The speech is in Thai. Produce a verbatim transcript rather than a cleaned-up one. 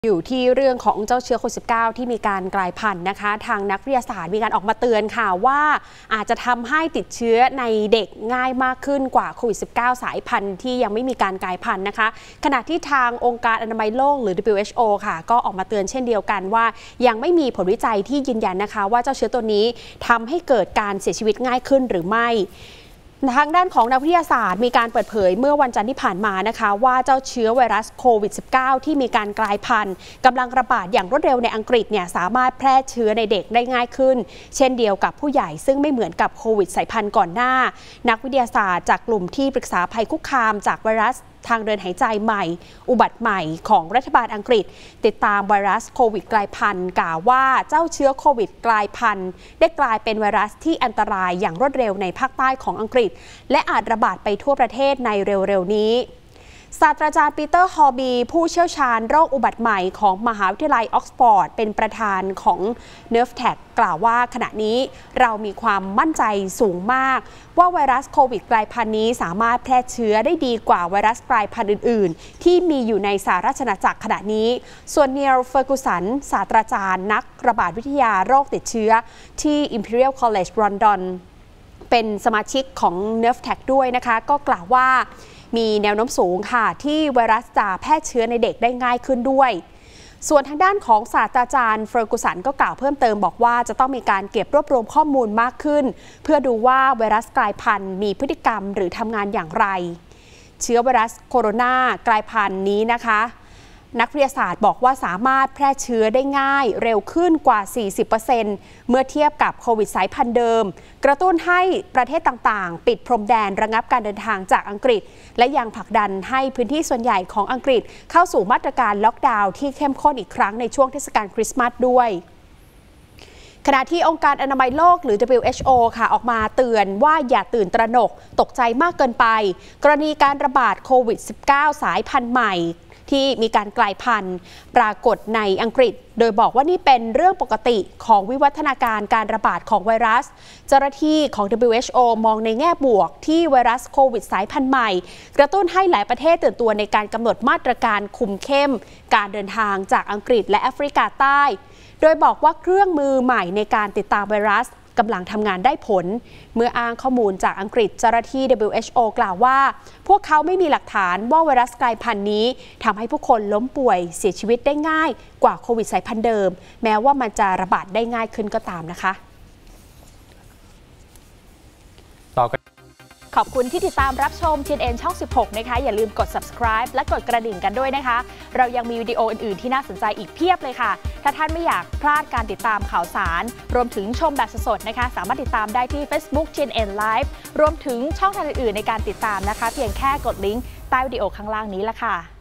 อยู่ที่เรื่องของเจ้าเชื้อโควิด สิบเก้า ที่มีการกลายพันธุ์นะคะทางนักวิทยาศาสตร์มีการออกมาเตือนค่ะว่าอาจจะทำให้ติดเชื้อในเด็กง่ายมากขึ้นกว่าโควิด สิบเก้า สายพันธุ์ที่ยังไม่มีการกลายพันธุ์นะคะขณะที่ทางองค์การอนามัยโลกหรือ ดับเบิลยู เอช โอ ค่ะก็ออกมาเตือนเช่นเดียวกันว่ายังไม่มีผลวิจัยที่ยืนยันนะคะว่าเจ้าเชื้อตัวนี้ทำให้เกิดการเสียชีวิตง่ายขึ้นหรือไม่ทางด้านของนักวิทยาศาสตร์มีการเปิดเผยเมื่อวันจันทร์ที่ผ่านมานะคะว่าเจ้าเชื้อไวรัสโควิด สิบเก้า ที่มีการกลายพันธุ์กำลังระบาดอย่างรวดเร็วในอังกฤษเนี่ยสามารถแพร่เชื้อในเด็กได้ง่ายขึ้นเช่นเดียวกับผู้ใหญ่ซึ่งไม่เหมือนกับโควิดสายพันธุ์ก่อนหน้านักวิทยาศาสตร์จากกลุ่มที่ปรึกษาภัยคุกคามจากไวรัสทางเดินหายใจใหม่อุบัติใหม่ของรัฐบาลอังกฤษติดตามไวรัสโควิดกลายพันธุ์กล่าวว่าเจ้าเชื้อโควิดกลายพันธุ์ได้กลายเป็นไวรัสที่อันตรายอย่างรวดเร็วในภาคใต้ของอังกฤษและอาจระบาดไปทั่วประเทศในเร็วๆนี้ศาสตราจารย์ปีเตอร์ฮอร์บีผู้เชี่ยวชาญโรคอุบัติใหม่ของมหาวิทยาลัยออกซฟอร์ดเป็นประธานของ เนิร์ฟ แท็ก กล่าวว่าขณะนี้เรามีความมั่นใจสูงมากว่าไวรัสโควิดกลายพันธุ์นี้สามารถแพร่เชื้อได้ดีกว่าไวรัสกลายพันธุ์อื่นๆที่มีอยู่ในสหราชอาณาจักรขณะนี้ส่วนเนียล เฟอร์กูสันศาสตราจารย์นักระบาดวิทยาโรคติดเชื้อที่ Imperial College London เป็นสมาชิกของ เนิร์ฟ แท็ก ด้วยนะคะก็กล่าวว่ามีแนวโน้มสูงค่ะที่ไวรัสจะแพร่เชื้อในเด็กได้ง่ายขึ้นด้วยส่วนทางด้านของศาสตราจารย์เฟอร์กูสันก็กล่าวเพิ่มเติมบอกว่าจะต้องมีการเก็บรวบรวมข้อมูลมากขึ้นเพื่อดูว่าไวรัสกลายพันธุ์มีพฤติกรรมหรือทำงานอย่างไรเชื้อไวรัสโคโรนากลายพันธุ์นี้นะคะนักวิทยาศาสตร์บอกว่าสามารถแพร่เชื้อได้ง่ายเร็วขึ้นกว่า สี่สิบเปอร์เซ็นต์ เมื่อเทียบกับโควิดสายพันธุ์เดิมกระตุ้นให้ประเทศต่างๆปิดพรมแดนระงับการเดินทางจากอังกฤษและยังผลักดันให้พื้นที่ส่วนใหญ่ของอังกฤษเข้าสู่มาตรการล็อกดาวน์ที่เข้มข้นอีกครั้งในช่วงเทศกาลคริสต์มาสด้วยขณะที่องค์การอนามัยโลกหรือ ดับเบิลยู เอช โอ ค่ะออกมาเตือนว่าอย่าตื่นตระหนกตกใจมากเกินไปกรณีการระบาดโควิด สิบเก้า สายพันธุ์ใหม่ที่มีการกลายพันธุ์ปรากฏในอังกฤษโดยบอกว่านี่เป็นเรื่องปกติของวิวัฒนาการการระบาดของไวรัสเจ้าหน้าที่ของ ดับเบิลยู เอช โอ มองในแง่บวกที่ไวรัสโควิดสายพันธุ์ใหม่กระตุ้นให้หลายประเทศตื่นตัวในการกำหนดมาตรการคุมเข้มการเดินทางจากอังกฤษและแอฟริกาใต้โดยบอกว่าเครื่องมือใหม่ในการติดตามไวรัสกำลังทำงานได้ผลเมื่ออ้างข้อมูลจากอังกฤษเจ้าหน้าที่ ดับเบิลยู เอช โอ กล่าวว่าพวกเขาไม่มีหลักฐานว่าไวรัสกลายพันธุ์นี้ทำให้ผู้คนล้มป่วยเสียชีวิตได้ง่ายกว่าโควิดสายพันธุ์เดิมแม้ว่ามันจะระบาดได้ง่ายขึ้นก็ตามนะคะต่อกันขอบคุณที่ติดตามรับชม ที เอ็น เอ็น ช่อง สิบหก นะคะอย่าลืมกด ซับสไครบ์ และกดกระดิ่งกันด้วยนะคะเรายังมีวิดีโออื่นๆที่น่าสนใจอีกเพียบเลยค่ะถ้าท่านไม่อยากพลาดการติดตามข่าวสารรวมถึงชมแบบสดๆนะคะสามารถติดตามได้ที่ เฟซบุ๊ก ที เอ็น เอ็น Live รวมถึงช่องทางอื่นๆในการติดตามนะคะเพียงแค่กดลิงก์ใต้วิดีโอข้างล่างนี้ละค่ะ